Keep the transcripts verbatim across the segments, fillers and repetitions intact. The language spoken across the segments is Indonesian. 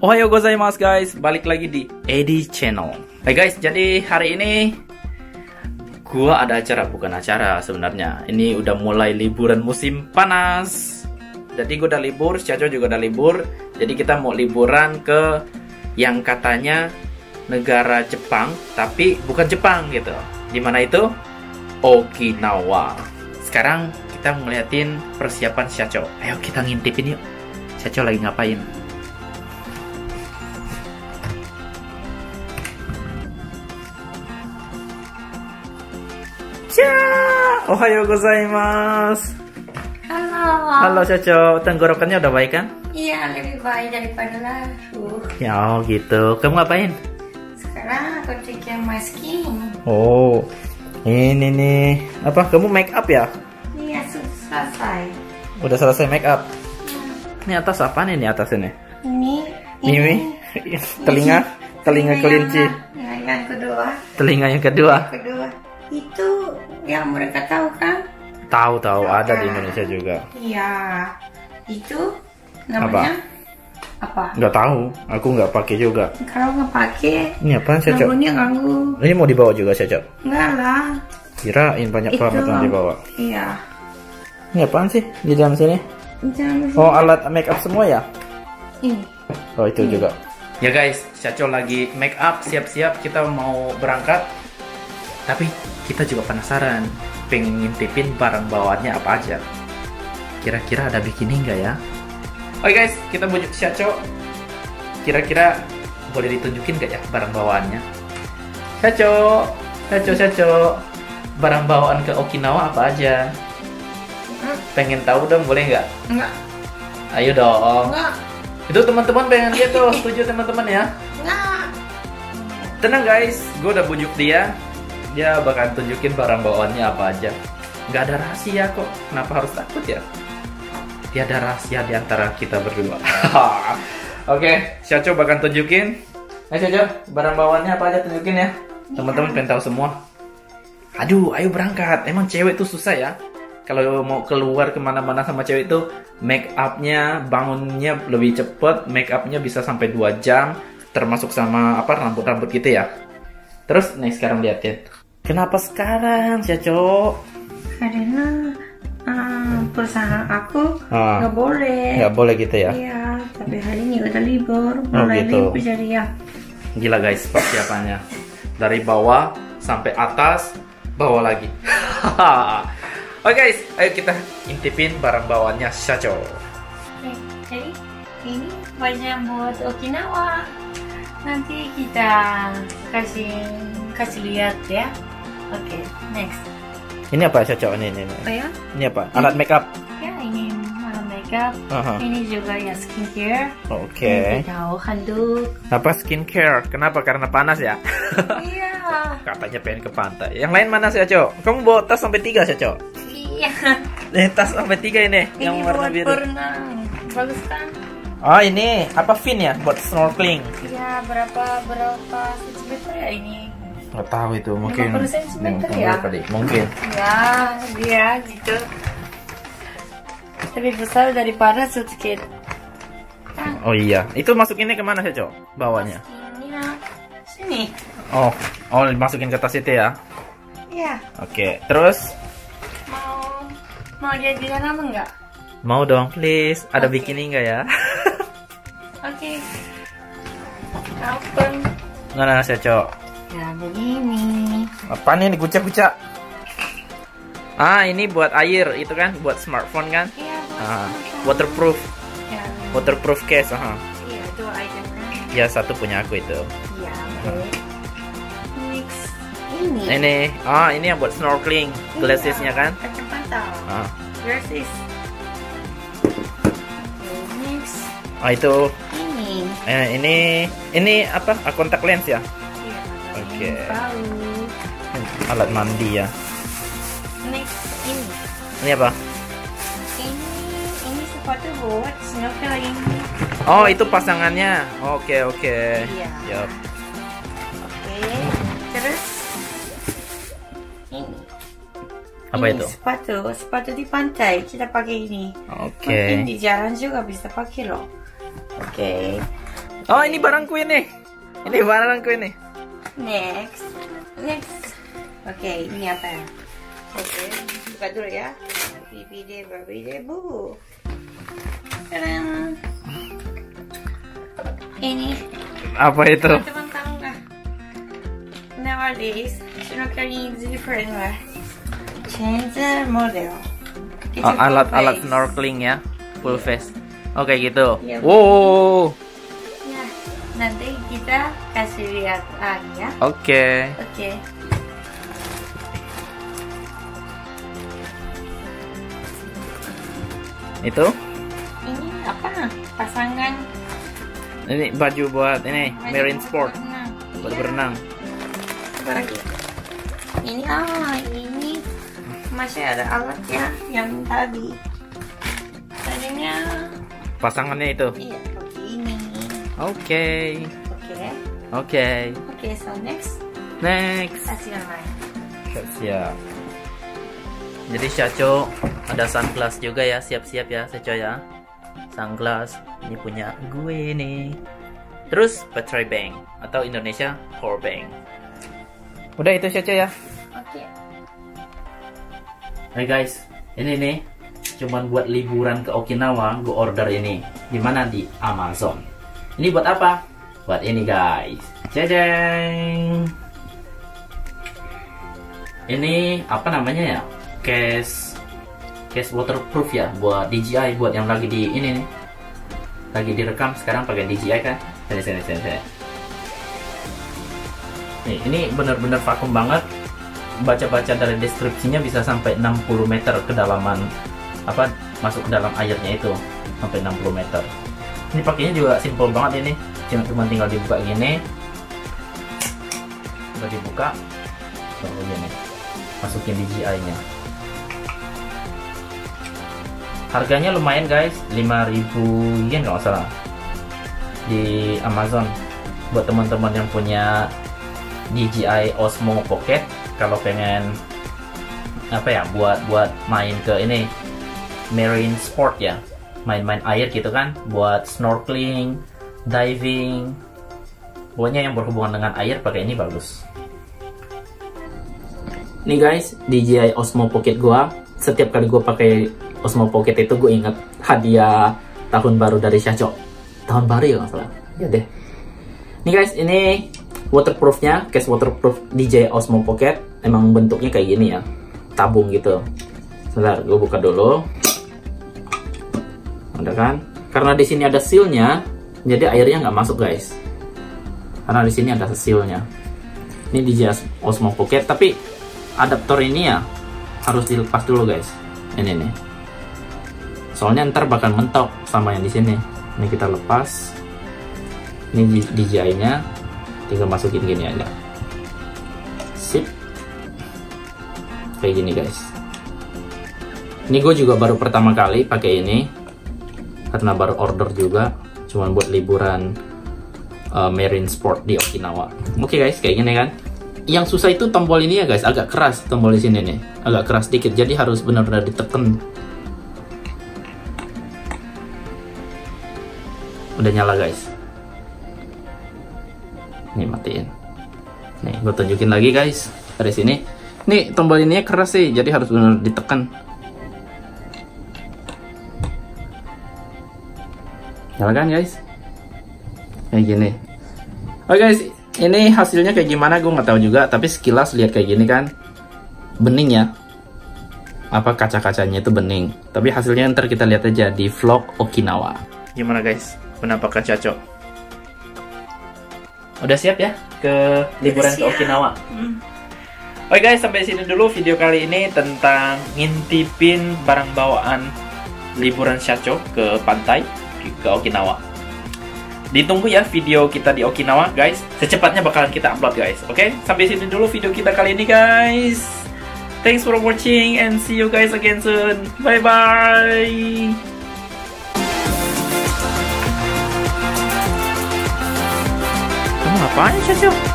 Ohayo gozaimasu guys, balik lagi di Edi Channel. Hai guys, jadi hari ini gua ada acara, bukan acara sebenarnya. Ini udah mulai liburan musim panas. Jadi gua udah libur, Caco juga udah libur. Jadi kita mau liburan ke yang katanya negara Jepang, tapi bukan Jepang gitu. Dimana itu? Okinawa. Sekarang kita ngeliatin persiapan Caco. Ayo kita ngintipin yuk. Caco lagi ngapain? Ohayo gozaimasu. Halo. Halo Caco, tenggorokannya udah baik kan? Iya, lebih baik daripada lalu. Ya oh, gitu. Kamu ngapain? Sekarang aku cek my skin. Oh, ini nih. Apa? Kamu make up ya? Iya, sudah selesai. Udah selesai make up. Hmm. Ini atas apa nih? Ini atas ini. Ini. Ini. Telinga, telinga kelinci. Yang, yang kedua. Telinga yang kedua. Yang kedua. Itu yang mereka tahu kan? Tahu tahu ada di Indonesia juga. Iya. Itu namanya apa? Nggak tahu. Aku nggak pakai juga. Kalau nggak pakai. Ini apaan Caco? Ganggunya ganggu. Ini mau dibawa juga Caco? Enggak lah. Kirain banyak banget yang dibawa. Iya. Ini apaan sih di dalam sini? Jangan. Oh, alat make up semua ya? Ini. Oh, itu juga. Ya guys, Caco lagi make up, siap-siap kita mau berangkat. Tapi kita juga penasaran, pengen ngintipin barang bawaannya apa aja. Kira-kira ada bikini nggak ya? Oke guys, kita bujuk Caco. Kira-kira boleh ditunjukin nggak ya barang bawaannya? Caco, Caco, Caco, barang bawaan ke Okinawa apa aja? Pengen tahu dong, boleh nggak? Enggak. Ayo dong. Enggak. Itu teman-teman pengen lihat tuh, setuju teman-teman ya? Enggak. Tenang guys, gue udah bujuk dia. Dia bakal tunjukin barang bawaannya apa aja. Nggak ada rahasia kok. Kenapa harus takut ya? Tiada rahasia di antara kita berdua. Oke, Caco bakal tunjukin. Ayo Caco, barang bawaannya apa aja tunjukin ya. Teman-teman pengen tahu semua. Aduh, ayo berangkat. Emang cewek tuh susah ya. Kalau mau keluar kemana-mana sama cewek itu, make upnya, bangunnya lebih cepet. Make upnya bisa sampai dua jam. Termasuk sama apa rambut-rambut gitu ya. Terus nih sekarang liatin. Kenapa sekarang, Caco? Karena uh, perusahaan aku Ah. nggak boleh. Nggak boleh gitu ya? Iya, tapi hari ini udah libur, Oh, mulai gitu. libur jadi ya. Gila guys persiapannya. Dari bawah sampai atas, bawah lagi. Oke guys, ayo kita intipin barang bawaannya Caco. Oke, jadi ini banyak buat Okinawa. Nanti kita kasih kasih lihat ya. Oke, next. Ini apa Caco? Ini, ini, ini. Apa ya? Ini apa? Alat make up. Ya, ini alat makeup. Aha. Ini juga ya skincare. Oke. Ini tahu handuk. Apa skincare? Kenapa? Karena panas ya? Iya. Katanya pengen ke pantai. Yang lain mana Caco? Kamu bawa tas sampai tiga Caco? Iya. Nih tas sampai tiga ini. Ini Yang warna buat biru. berenang. Bagus kan? Oh ini apa fin ya? Buat snorkeling. Iya, berapa berapa sentimeter ya ini? Nggak tahu itu, mungkin lima puluh sentimeter mungkin ya? kali. Mungkin. Ya, dia gitu. Lebih besar daripada suitcase. Kan? Oh iya, itu masukinnya kemana Caco? Bawanya? Ini sini. Oh, oh masukin ke tas itu ya? Iya. Oke, terus Mau mau lihat di dalam enggak? mau dong please. Ada Oke. bikini nggak ya? Oke. Open. Mana Caco? Ya begini. Apaan ini gucak-gucak? Ah ini buat air itu kan, buat smartphone kan? Iya. Ah, waterproof, Ya. waterproof case. Aha. Iya, dua itemnya. Ya satu punya aku itu. Iya. Oke. Next. Ini. Ini, ah ini yang buat snorkeling, glassesnya kan? Kacamata. Ah, Glasses. Next. ah itu, Ini. eh, ini, ini apa? Ah, kontak lens ya? Iya. Oke. Baru. Alat mandi ya. Next ini. Ini apa? Ini ini sepatu buat snorkeling. Oh itu pasangannya. Oke oke. Iya. Yup. Oke. Terus ini. Apa Ini itu? Sepatu, sepatu di pantai kita pakai ini. Oke. Mungkin di jalan juga bisa pakai loh. Oke. Oh, ini barangku ini. Ini barangku ini. Next. Next. Oke, ini apa ya? Oke, buka dulu ya. Bibi de babi de bu. Tadang. Ini Apa itu? teman-teman tahu nggak? Nowadays, snorkeling is different lah. Change the model. It's Oh, a full alat-alat face. snorkeling ya, full face. Oke gitu. Iya. Wow. Ya, nanti kita kasih lihat lagi ya. Oke. Oke. Itu? Ini apa? Pasangan Ini baju buat ini marine sport, berenang. buat Iya. berenang. Apa lagi? Ini ah, ini masih ada alatnya yang tadi. Tadinya Pasangannya itu. iya begini. Oke. Oke. Oke. Oke, so next Next. kasih yang lain. Siap. Jadi Syaco ada sunglass juga ya, siap-siap ya Syaco ya. Sunglass ini punya gue nih. Terus battery bank atau Indonesia power bank. Udah itu Syaco ya. Oke. Hai guys, ini nih cuman buat liburan ke Okinawa, gue order ini. Di mana? Di Amazon. Ini buat apa? Buat ini guys. Jajang. Ini apa namanya ya? Case case waterproof ya, buat D J I, buat yang lagi di ini nih. Lagi direkam sekarang pakai D J I kan? Sini sini sini. sini. Nih, ini bener-bener vakum banget. Baca-baca dari deskripsinya bisa sampai enam puluh meter kedalaman, apa masuk ke dalam airnya itu sampai enam puluh meter. Ini pakainya juga simple banget ini, cuma tinggal dibuka gini, udah dibuka, baru gini masukin D J I-nya. Harganya lumayan guys, lima ribu yen kalau nggak salah di Amazon. Buat teman-teman yang punya D J I Osmo Pocket, kalau pengen apa ya, buat buat main ke ini marine sport ya, main-main air gitu kan, buat snorkeling, diving, pokoknya yang berhubungan dengan air pakai ini bagus. Nih guys, D J I Osmo Pocket gua, setiap kali gua pakai Osmo Pocket itu gue inget hadiah tahun baru dari Syaco. Tahun baru ya nggak salah. Ya deh. Nih guys, ini waterproofnya, case waterproof D J I Osmo Pocket. Emang bentuknya kayak gini ya, tabung gitu. Sebentar, gue buka dulu. Ada kan? Karena di sini ada sealnya, jadi airnya nggak masuk guys. Karena di sini ada sealnya. Ini D J I Osmo Pocket, tapi adaptor ini ya harus dilepas dulu guys. Ini nih. Soalnya ntar bakal mentok sama yang di sini. Ini kita lepas. Ini D J I-nya, tinggal masukin gini aja. Sip. Kayak gini guys. Ini gue juga baru pertama kali pakai ini, karena baru order juga, cuman buat liburan uh, marine sport di Okinawa. Oke guys, kayak gini kan. Yang susah itu tombol ini ya guys, agak keras tombol di sini nih, agak keras dikit, jadi harus benar-benar ditekan. Udah nyala guys. Nih matiin. Nih gue tunjukin lagi guys dari sini. Nih tombol ini keras sih, jadi harus benar ditekan. Nyala kan guys? Kayak gini. Oke guys, ini hasilnya kayak gimana gue nggak tahu juga, tapi sekilas lihat kayak gini kan, bening ya. Apa kaca-kacanya itu bening. Tapi hasilnya ntar kita lihat aja di vlog Okinawa. Gimana guys? Penampakan Syaco? Udah siap ya ke liburan ke Okinawa? Hmm. Oke guys, sampai sini dulu video kali ini tentang ngintipin barang bawaan liburan Syaco ke pantai, ke Okinawa. Ditunggu ya video kita di Okinawa guys, secepatnya bakalan kita upload guys. Oke, sampai sini dulu video kita kali ini guys. Thanks for watching and see you guys again soon. Bye bye. Kamu ngapain Syaco?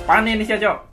Apaan ini sih, Cok?